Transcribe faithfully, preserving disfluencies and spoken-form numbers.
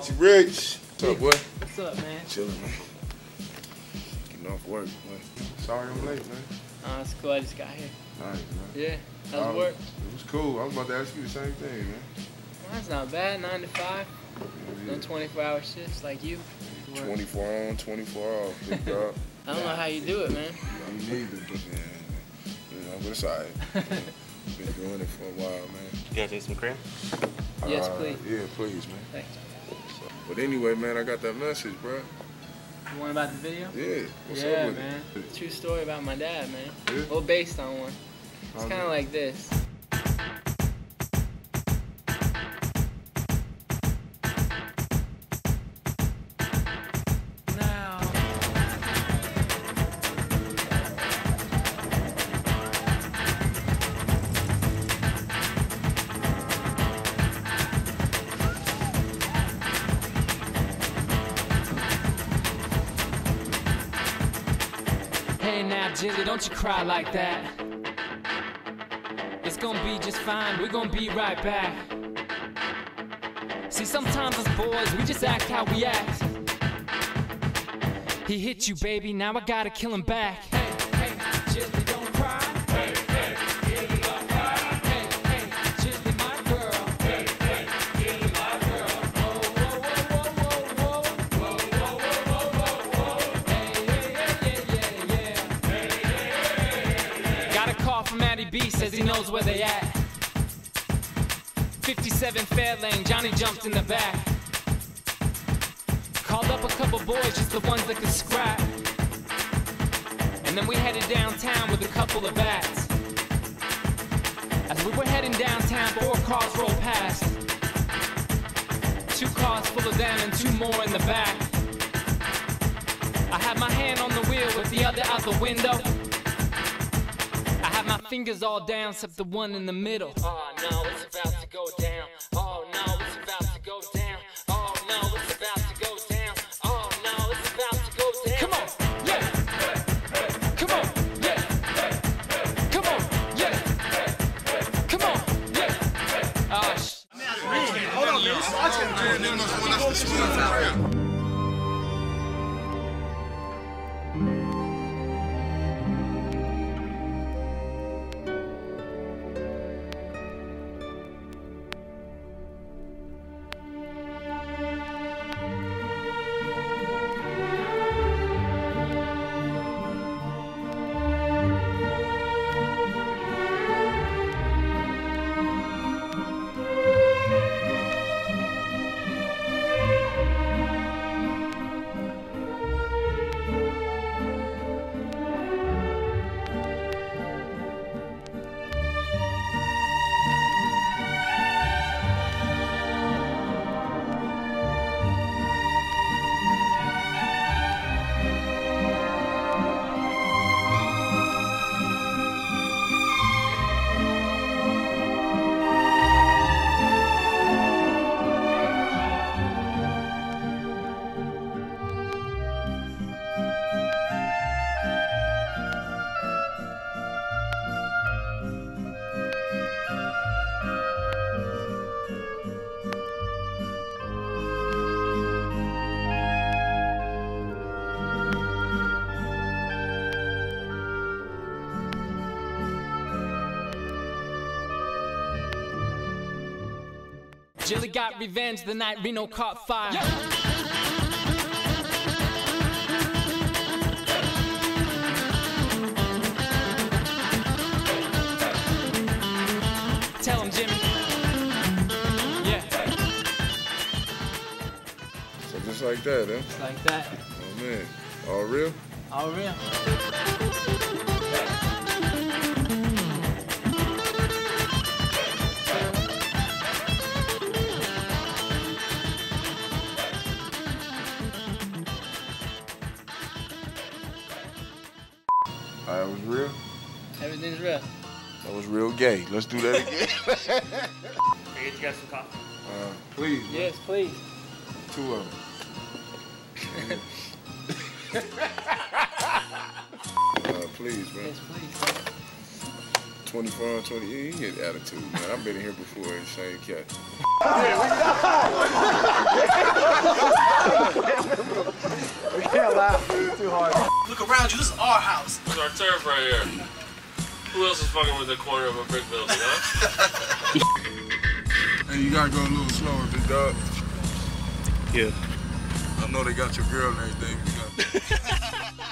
Mister Rich. What's up, boy? What's up, man? Chilling, man. Getting off work, man. Sorry I'm late, man. Uh, it's cool. I just got here. Nice, man. Yeah. How's um, work? It was cool. I was about to ask you the same thing, man. Mine's not bad. Nine to five. Yeah, Done twenty-four hour shifts like you. twenty-four on, twenty-four off. Big dog. I don't know how you do it, man. Me neither, but yeah, you know, but it's all right. Been doing it for a while, man. You guys need some cream? Yes, uh, please. Yeah, please, man. Thanks. But anyway, man, I got that message, bro. You want about the video? Yeah. What's yeah, up with man. it? True story about my dad, man. Yeah? Well, based on one. It's kind of like this. Hey now, Jilly, don't you cry like that. It's gonna be just fine, we're gonna be right back. See, sometimes us boys, we just act how we act. He hit you, baby, now I gotta kill him back. Hey, hey, Jilly, don't cry. Hey, hey, Jilly, don't cry. Hey, hey, Jilly, my girl. Hey, hey, Jilly, my girl. Whoa, whoa, whoa, whoa, whoa, whoa, whoa, whoa, whoa, whoa, whoa. Hey, hey, yeah, yeah, yeah. Got a call from Matty B, says he knows where they at. fifty-seven Fairlane, Johnny jumped in the back. Called up a couple boys, just the ones that could scrap. And then we headed downtown with a couple of bats. As we were heading downtown, four cars rolled past. Two cars full of them and two more in the back. I had my hand on the wheel with the other out the window. I had my fingers all down except the one in the middle. Oh no, it's about to go down. Oh no, it's about to go down. Oh no, it's about to go down. Oh no, it's about to go down. Come on, yeah. Come on, yeah. Come on, yeah. Come on, yeah. Oh, sh. Hold on, man. Watch him. Jilly got revenge the night Reno caught fire. Yeah. Tell him, Jimmy. Yeah. So just like that, huh? Just like that. Oh man. All real? All real. That was real? Everything's real. That was real gay. Let's do that again. Can I get you guys some coffee? Uh, please. Man. Yes, please. Two of them. uh, please, man. Yes, please. twenty-four on twenty. Yeah, you get attitude, man. I've been in here before in same cat. too hard. Look around you, this is our house. This is our turf right here. Who else is fucking with the corner of a brick building, huh? Hey, you gotta go a little slower, big dog. Yeah. I know they got your girl and everything. But you got...